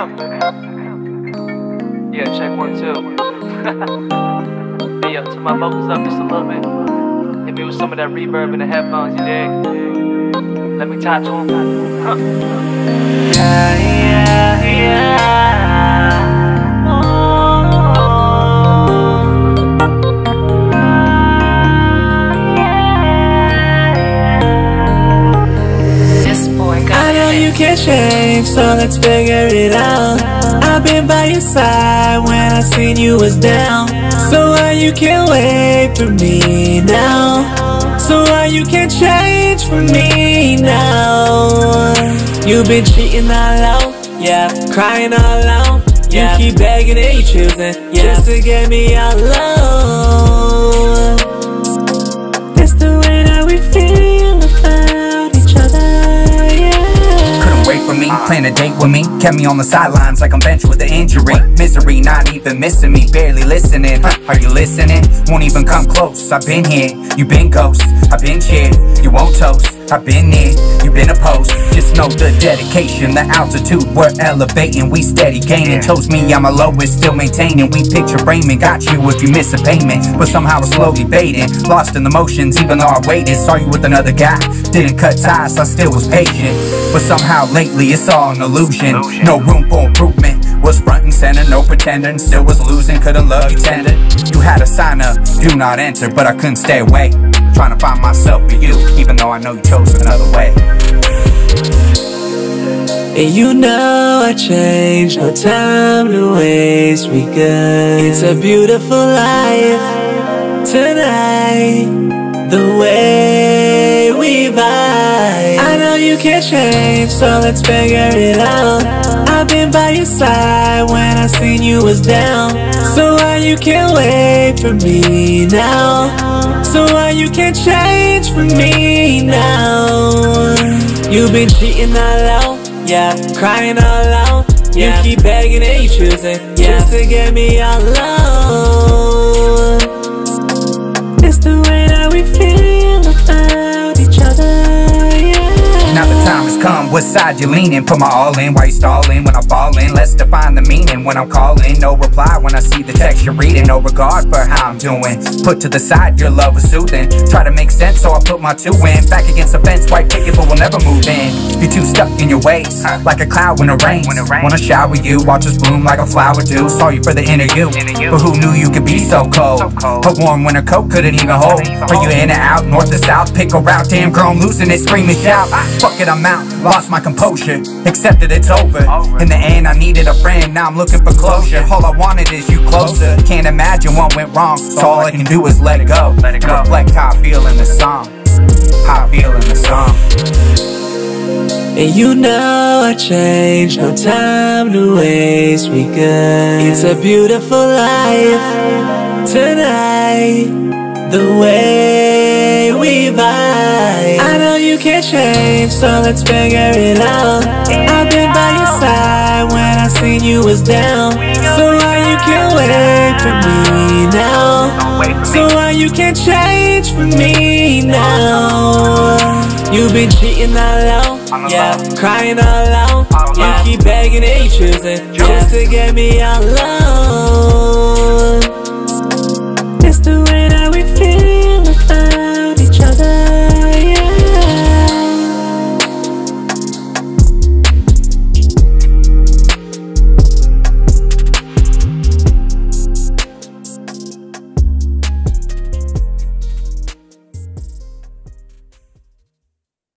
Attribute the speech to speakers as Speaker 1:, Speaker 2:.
Speaker 1: him. Yeah, check 1, 2. Hey, yo, turn my vocals up just a little bit. Hit me with some of that reverb in the headphones, you dig? Let me talk to him.
Speaker 2: You can't change, so let's figure it out. I've been by your side when I seen you was down. So why you can't wait for me now? So why you can't change for me now? You've been cheating all alone, yeah, crying all alone, yeah. You keep begging and you choosing, yeah, just to get me all alone. That's the way that we feel about each other.
Speaker 3: For me, plan a date with me, kept me on the sidelines like I'm benched with an injury. Misery, not even missing me, barely listening. Are you listening? Won't even come close. I've been here, you been ghost. I've been cheered, you won't toast. I've been near, you been opposed. Just know the dedication, the altitude, we're elevating. We steady gaining, chose me, I'm a lowest, still maintaining. We picture framing, got you if you miss a payment. But somehow we're slowly fading, lost in the motions even though I waited. Saw you with another guy, didn't cut ties, I still was patient. But somehow lately it's all an illusion. No room for improvement, was front and center, no pretending. Still was losing, couldn't love you tender. You had a sign up, do not enter, but I couldn't stay away. Trying to find myself for you, even though I know you chose another way.
Speaker 2: And you know I changed, no time to waste, we good. It's a beautiful life tonight, the way we vibe. I know you can't change, so let's figure it out. I've been by your side when I seen you was down. So why you can't wait for me now? So why you can't change for me now? You've been cheating all alone, yeah, crying all alone, yeah. You keep begging and you choosing, yeah, just to get me all alone. It's the way that we feel about each other, yeah.
Speaker 3: Now the time has come, what side you leaning? Put my all in, why you stalling? When I fall in, let's define the meaning. When I'm calling, no reply when I see the text you're reading. No regard for how I'm doing, put to the side, your love was soothing. Try to make sense, so I put my 2 in. Back against the fence, white picket, but we'll never move in. You're too stuck in your ways, like a cloud when it rains. Wanna shower you, watch us bloom like a flower do. Saw you for the interview, but who knew you could be so cold? A warm winter coat couldn't even hold. Are you in and out, north to south, pick a route? Damn girl, I'm losing it, scream and shout. Fuck it, I'm out, lost my composure, accepted it's over. In the end, I needed a friend, now I'm looking for closure. All I wanted is you closer, can't imagine what went wrong, so all I can do is let it go. And reflect how I feel in the song, how I feel in the song.
Speaker 2: And you know I changed, no time to waste, we good. It's a beautiful life tonight, the way we vibe. I know you can't change, so let's figure it out. I've been by your side when I seen you was down. So why you can't wait for me now? So why you can't change for me now? You've been cheating all alone, yeah, crying all alone, yeah. You keep begging and you choosing, just to get me all alone.